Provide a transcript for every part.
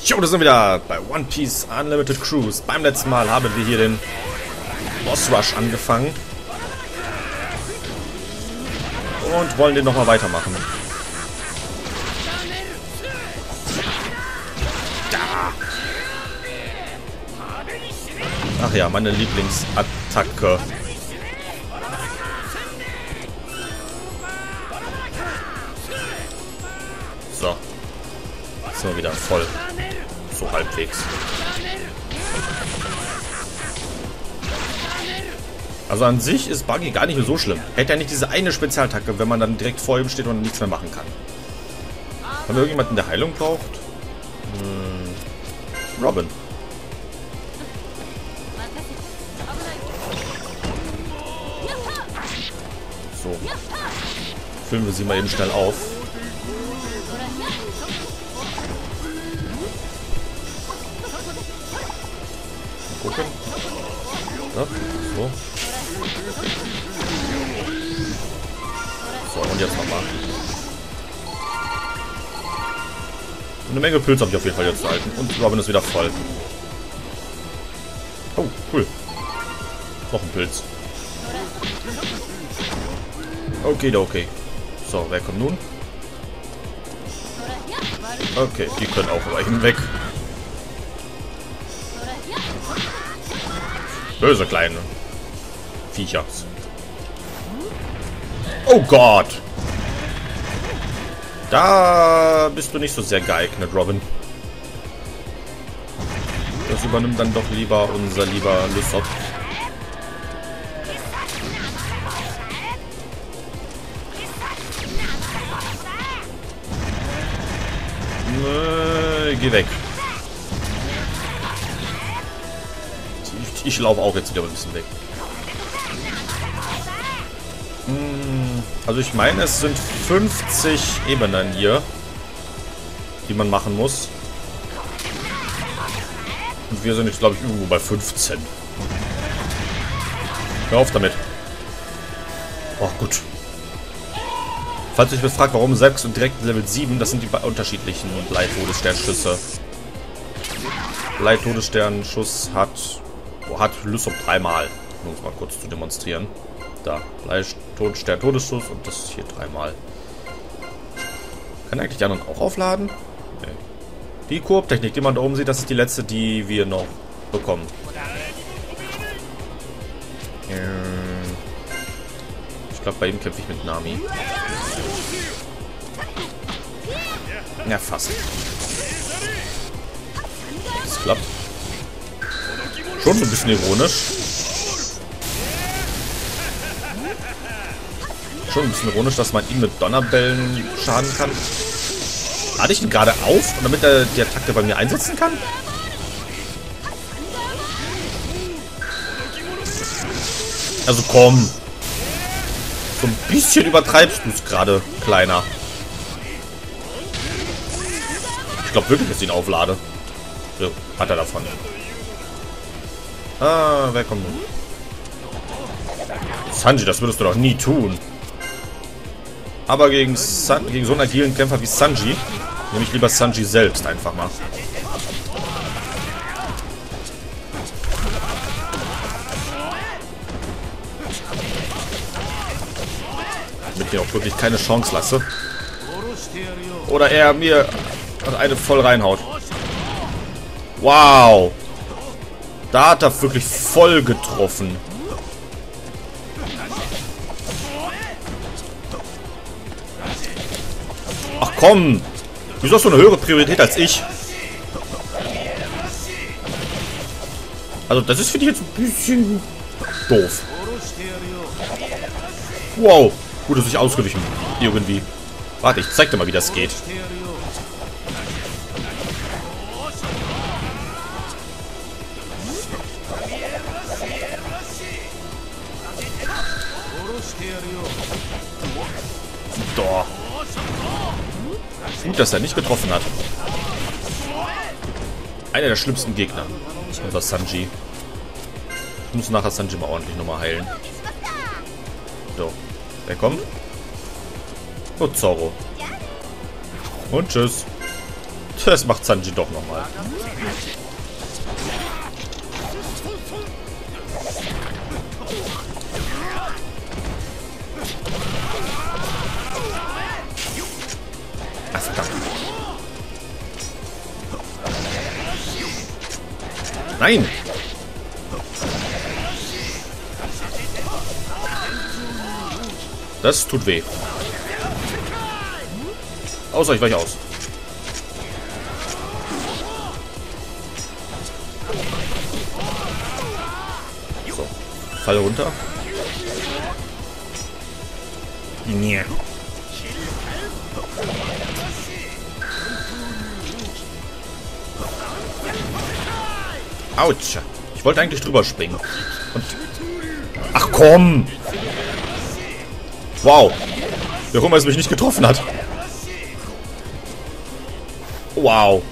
Jo, da sind wir wieder bei One Piece Unlimited Cruise. Beim letzten Mal haben wir hier den Boss Rush angefangen. Und wollen den nochmal weitermachen. Da. Ach ja, meine Lieblingsattacke. So. Jetzt sind wir wieder voll. So halbwegs. Also an sich ist Buggy gar nicht mehr so schlimm. Hätte er nicht diese eine Spezialattacke, wenn man dann direkt vor ihm steht und nichts mehr machen kann. Haben wir irgendjemanden, der Heilung braucht? Robin. So. Füllen wir sie mal eben schnell auf. Mal gucken. Ja, so. So, und jetzt nochmal. Eine Menge Pilze habe ich auf jeden Fall jetzt zu halten. Und Robin ist wieder voll. Oh, cool. Noch ein Pilz. Okay. So, wer kommt nun? Okay, die können auch weichen. Weg. Böse kleine Viecher. Oh Gott! Da bist du nicht so sehr geeignet, Robin. Das übernimmt dann doch lieber unser lieber Lysop. Geh weg. Ich laufe auch jetzt wieder ein bisschen weg. Also ich meine, es sind 50 Ebenen hier, die man machen muss. Und wir sind jetzt, glaube ich, irgendwo bei 15. Hör auf damit. Oh, gut. Falls ihr euch jetzt fragt, warum 6 und direkt Level 7, das sind die unterschiedlichen Blei-Todesstern-Schüsse. Blei-Todesstern-Schuss hat Lysop dreimal. Um es mal kurz zu demonstrieren. Da, Blei-Todesstern-Todesschuss und das hier dreimal. Kann eigentlich die anderen auch aufladen? Nee. Die Koop-Technik, die man da oben sieht, das ist die letzte, die wir noch bekommen. Ich glaube, bei ihm kämpfe ich mit Nami. Ja, fast. Das klappt. Schon so ein bisschen ironisch. Schon ein bisschen ironisch, dass man ihn mit Donnerbällen schaden kann. Lade ich ihn gerade auf, damit er die Attacke bei mir einsetzen kann? Also komm. So ein bisschen übertreibst du es gerade, Kleiner. Ich glaube wirklich, dass ich ihn auflade. So, hat er davon. Ah, wer kommt nun? Sanji, das würdest du doch nie tun. Aber gegen so einen agilen Kämpfer wie Sanji, nehme ich lieber Sanji selbst einfach mal. Damit ich mir auch wirklich keine Chance lasse. Oder er mir eine voll reinhaut. Wow. Da hat er wirklich voll getroffen. Ach komm. Wieso hast du eine höhere Priorität als ich? Also das ist, finde ich, jetzt ein bisschen doof. Wow. Gut, dass ich ausgewichen irgendwie. Warte, ich zeig dir mal, wie das geht. Doch. Gut, dass er nicht getroffen hat. Einer der schlimmsten Gegner ist unser Sanji. Ich muss nachher Sanji mal ordentlich nochmal heilen. So. Wer kommt? Oh, Zorro. Und tschüss. Das macht Sanji doch nochmal. Ach, verdammt. Nein! Das tut weh. Außer ich weiche aus. So. Fall runter. Nee. Autsch. Ich wollte eigentlich drüber springen. Und ach komm! Wow. Wie auch immer es mich nicht getroffen hat. Wow.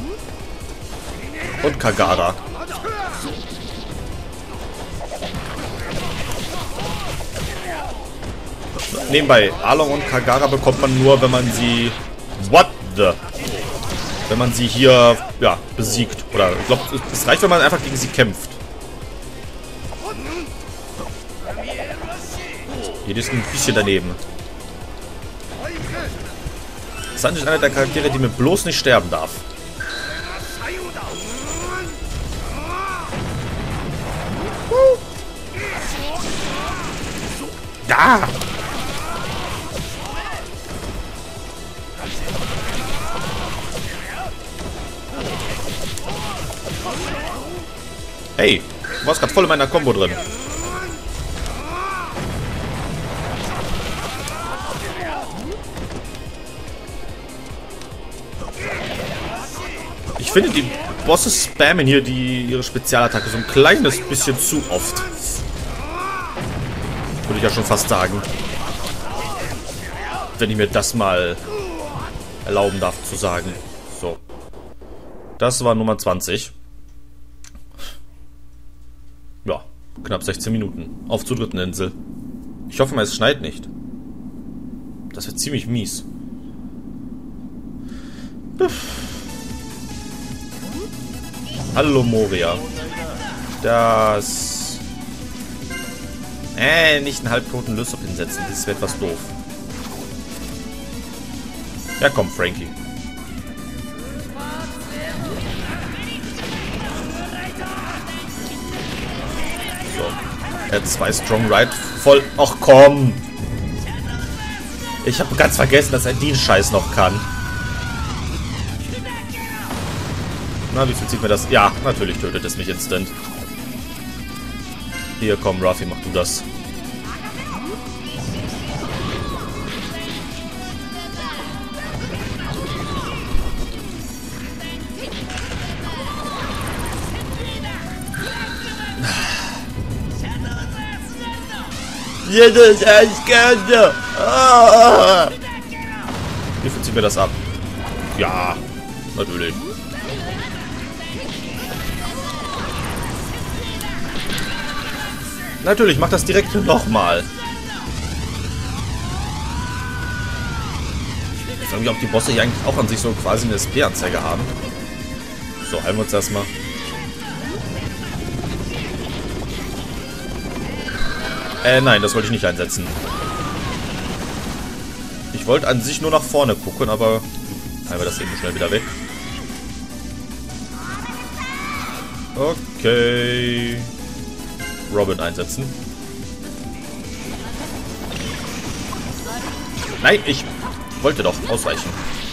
Und Kagara. Nebenbei, Arlong und Kagara bekommt man nur, wenn man sie... What the... Wenn man sie hier, ja, besiegt. Oder, ich glaube, es reicht, wenn man einfach gegen sie kämpft. Hier ist ein bisschen daneben. Sanji ist einer der Charaktere, die mir bloß nicht sterben darf. Da! Hey, du warst gerade voll in meiner Combo drin. Ich finde, die Bosse spammen hier ihre Spezialattacke so ein kleines bisschen zu oft. Würde ich ja schon fast sagen. Wenn ich mir das mal erlauben darf zu sagen. So. Das war Nummer 20. Ja, knapp 16 Minuten. Auf zur dritten Insel. Ich hoffe mal, es schneit nicht. Das wird ziemlich mies. Hallo Moria. Das... nicht einen halbtoten Lysop hinsetzen. Das wäre etwas doof. Ja, komm, Frankie. So. Er hat 2 Strong Ride voll... Ach komm! Ich habe ganz vergessen, dass er den Scheiß noch kann. Na, wie viel zieht mir das? Ja, natürlich tötet es mich instant. Hier, komm, Ruffy, mach du das. Wie viel zieht mir das ab? Ja, natürlich. Natürlich, mach das direkt nochmal. Ich frage mich, ob die Bosse hier eigentlich auch an sich so quasi eine SP-Anzeige haben. So, heilen wir uns erstmal. Nein, das wollte ich nicht einsetzen. Ich wollte an sich nur nach vorne gucken, aber heilen wir das eben schnell wieder weg. Okay. Robin einsetzen. Nein, ich wollte doch ausweichen.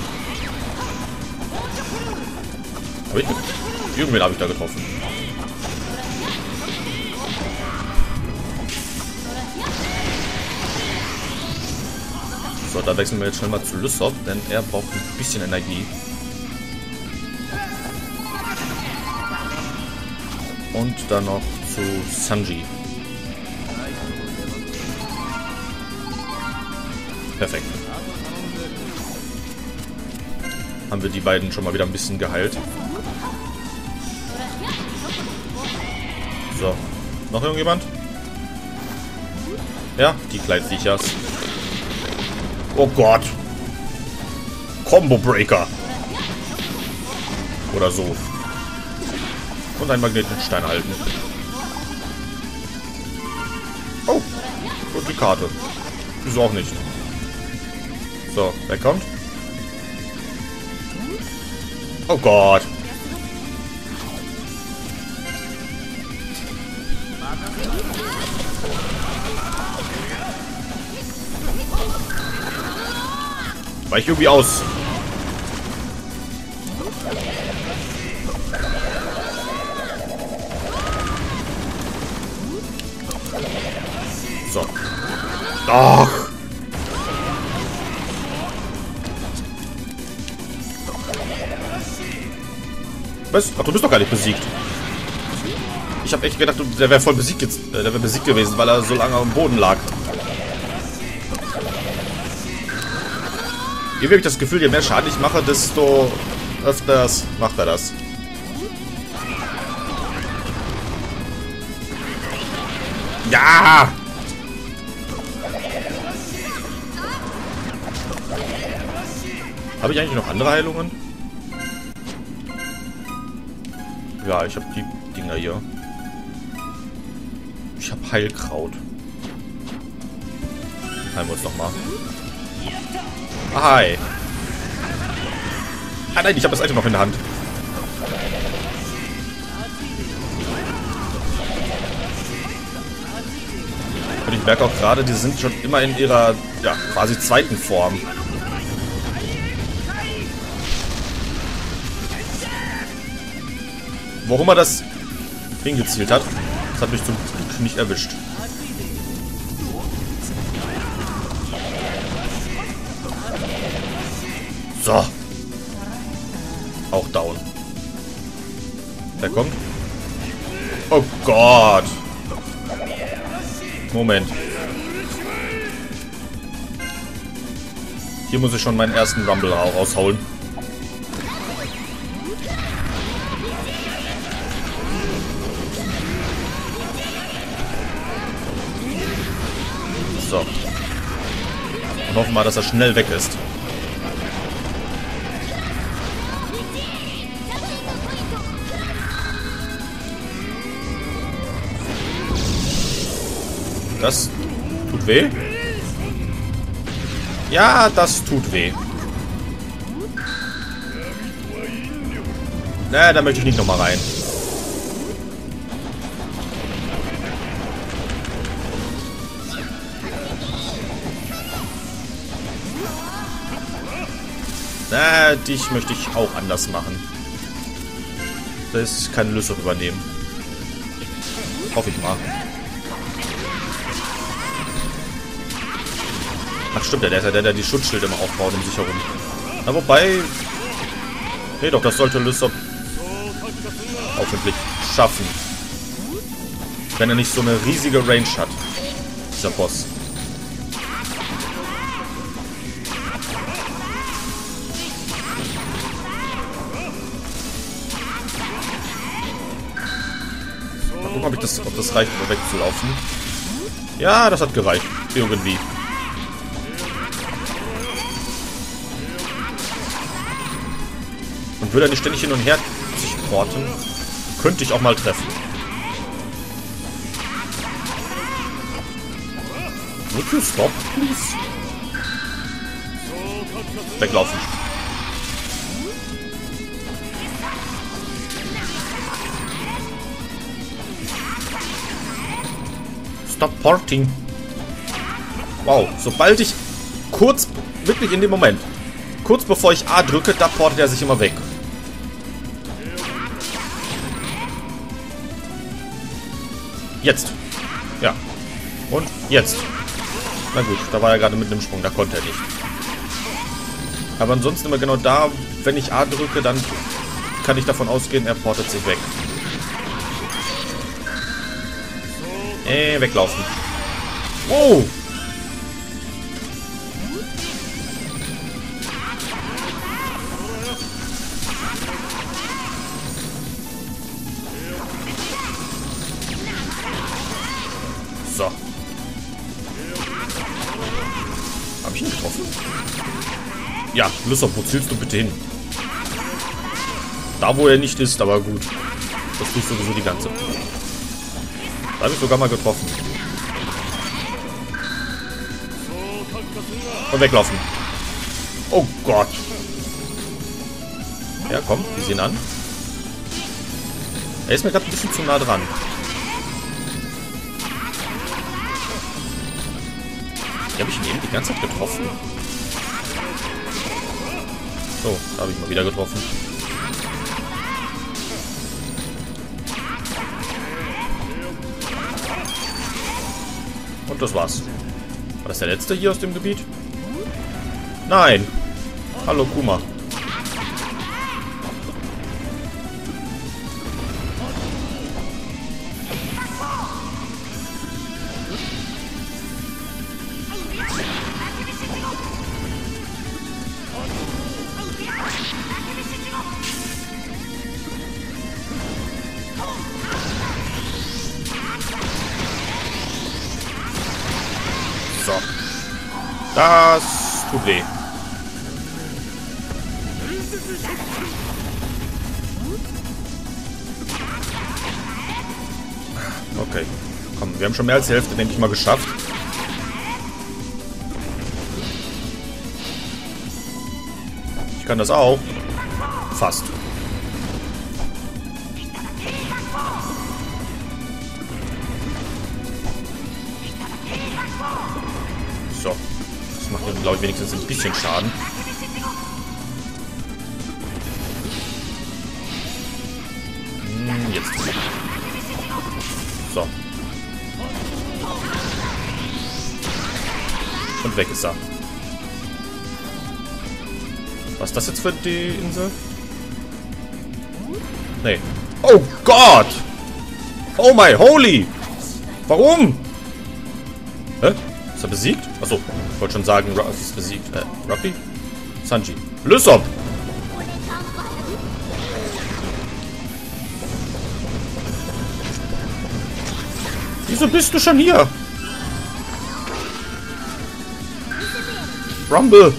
Irgendwen habe ich da getroffen. So, da wechseln wir jetzt schnell mal zu Lysop, denn er braucht ein bisschen Energie. Und dann noch zu Sanji. Perfekt. Haben wir die beiden schon mal wieder ein bisschen geheilt. So. Noch irgendjemand? Ja, die kleinen Viechers. Oh Gott. Combo Breaker. Oder so. Und einen Magnetenstein halten. Oh. Und die Karte. Wieso auch nicht. So, wer kommt? Oh Gott. Weich irgendwie aus. So. Ach. Was? Ach, du bist doch gar nicht besiegt. Ich habe echt gedacht, der wäre voll besiegt jetzt. Der wäre besiegt gewesen, weil er so lange am Boden lag. Irgendwie habe ich das Gefühl, je mehr Schaden ich mache, desto öfters macht er das. Ja! Habe ich eigentlich noch andere Heilungen? Ja, ich habe die Dinger hier. Ich habe Heilkraut. Heilen wir uns nochmal. Hi. Ah nein, ich habe das Item noch in der Hand. Und ich merke auch gerade, die sind schon immer in ihrer, ja, quasi zweiten Form. Warum er das hingezielt hat, das hat mich zum Glück nicht erwischt. So. Auch down. Der kommt. Oh Gott. Moment. Hier muss ich schon meinen ersten Rumble rausholen. So. Und hoffen mal, dass er schnell weg ist. Das tut weh. Ja, das tut weh. Na, da möchte ich nicht nochmal rein. Na, dich möchte ich auch anders machen. Das kann Lysop übernehmen. Hoffe ich mal. Ach stimmt, der ist ja der die Schutzschilde immer aufbaut um sich herum. Na wobei... Nee doch, das sollte Lysop hoffentlich schaffen. Wenn er nicht so eine riesige Range hat. Dieser Boss. Mal gucken, ob das reicht, um wegzulaufen. Ja, das hat gereicht. Irgendwie. Und würde er nicht ständig hin und her sich porten, könnte ich auch mal treffen. Would you stop, please? Weglaufen. Stop porting. Wow, sobald ich kurz, wirklich in dem Moment, kurz bevor ich A drücke, da portet er sich immer weg. Jetzt. Ja. Und jetzt. Na gut, da war er gerade mit einem Sprung, da konnte er nicht. Aber ansonsten immer genau da, wenn ich A drücke, dann kann ich davon ausgehen, er portet sich weg. Weglaufen. Wow! So. Hab ich ihn getroffen? Ja, Lysop, wo zielst du bitte hin? Da, wo er nicht ist, aber gut. Das tue ich sowieso die ganze. Da habe ich sogar mal getroffen. Und weglaufen. Oh Gott. Ja, komm, wir sehen an. Er ist mir gerade ein bisschen zu nah dran. Hier habe ich ihn eben die ganze Zeit getroffen. So, da habe ich mal wieder getroffen. Und das war's. War das der letzte hier aus dem Gebiet? Nein. Hallo, Kuma. So. Das tut weh. Okay. Komm, wir haben schon mehr als die Hälfte, denke ich mal, geschafft. Ich kann das auch. Fast. So. Das macht mir, glaube ich, wenigstens ein bisschen Schaden. Jetzt. So. Und weg ist er. Was ist das jetzt für die Insel? Nee. Oh Gott! Oh my holy! Warum? Hä? Ist er besiegt? Achso, ich wollte schon sagen, Ruffy ist besiegt. Ruffy? Sanji. Lysop! Wieso bist du schon hier? Rumble!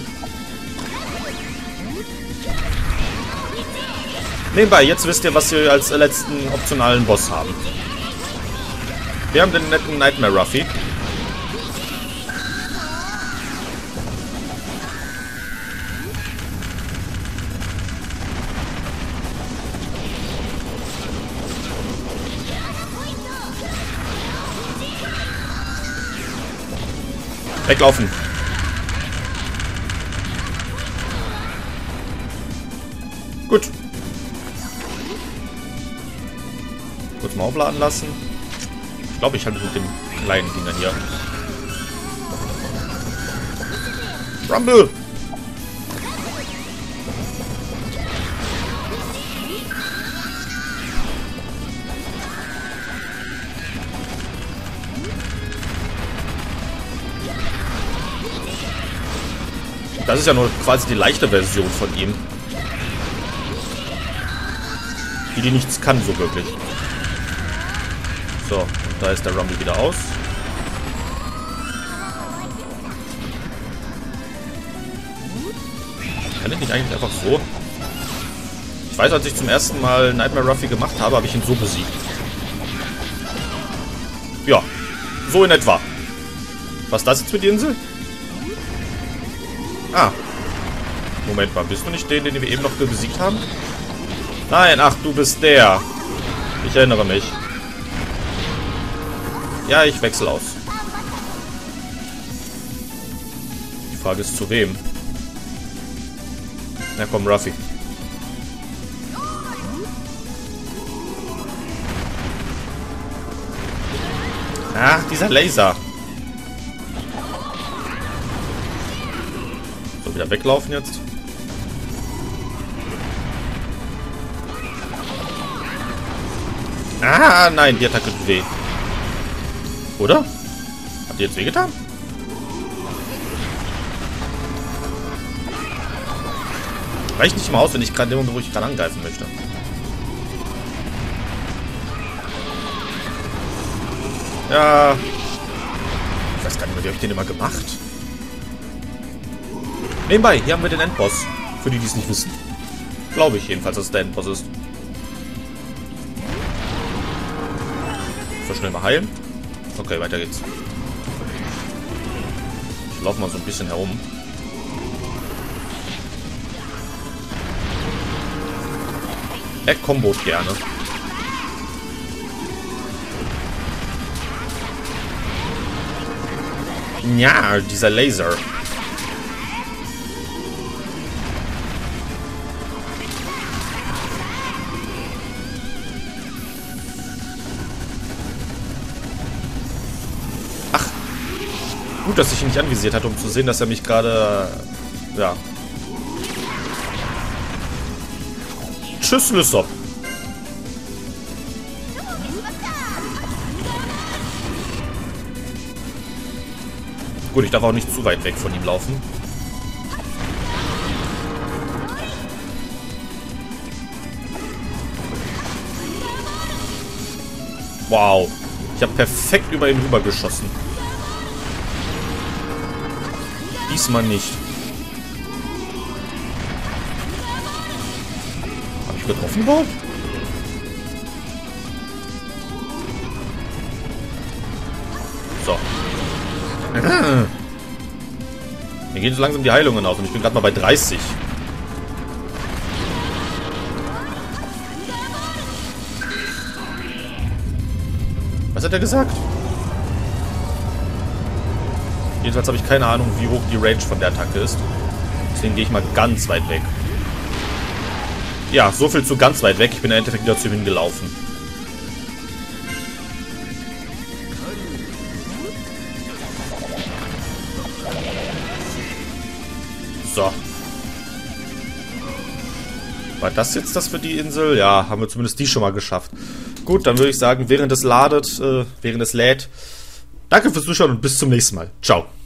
Nebenbei, jetzt wisst ihr, was wir als letzten optionalen Boss haben. Wir haben den netten Nightmare Ruffy. Weglaufen. Gut. Kurz mal aufladen lassen. Ich glaube, ich halte mit dem kleinen Dinger hier. Rumble! Das ist ja nur quasi die leichte Version von ihm. Die nichts kann, so wirklich. So, und da ist der Rumble wieder aus. Kann ich nicht eigentlich einfach so? Ich weiß, als ich zum ersten Mal Nightmare Ruffy gemacht habe, habe ich ihn so besiegt. Ja, so in etwa. Was ist das jetzt für die Insel? Ah. Moment mal, bist du nicht den wir eben noch besiegt haben? Nein, ach, du bist der. Ich erinnere mich. Ja, ich wechsle aus. Die Frage ist, zu wem? Na komm, Ruffy. Ach, dieser Laser. So, wieder weglaufen jetzt. Ah, nein, die Attacke tut weh. Oder? Hat die jetzt wehgetan? Reicht nicht mal aus, wenn ich gerade wo ich gerade angreifen möchte. Ja. Ich weiß gar nicht mehr, wie habe ich den immer gemacht? Nebenbei, hier haben wir den Endboss. Für die, die es nicht wissen. Glaube ich jedenfalls, dass es der Endboss ist. So, schnell mal heilen. Okay, weiter geht's. Ich laufe mal so ein bisschen herum. Er kombot gerne. Ja, dieser Laser. Ach. Gut, dass ich ihn nicht anvisiert hatte, um zu sehen, dass er mich gerade... Ja. Tschüss, Lysop. Gut, ich darf auch nicht zu weit weg von ihm laufen. Wow. Ich habe perfekt über ihn rüber geschossen. Diesmal nicht. Habe ich getroffen überhaupt? So. Mir gehen so langsam die Heilungen aus und ich bin gerade mal bei 30. Was hat er gesagt? Jedenfalls habe ich keine Ahnung, wie hoch die Range von der Attacke ist. Deswegen gehe ich mal ganz weit weg. Ja, so viel zu ganz weit weg. Ich bin im Endeffekt wieder zu ihm hingelaufen. So. War das jetzt das für die Insel? Ja, haben wir zumindest die schon mal geschafft. Gut, dann würde ich sagen, während es lädt, danke fürs Zuschauen und bis zum nächsten Mal. Ciao.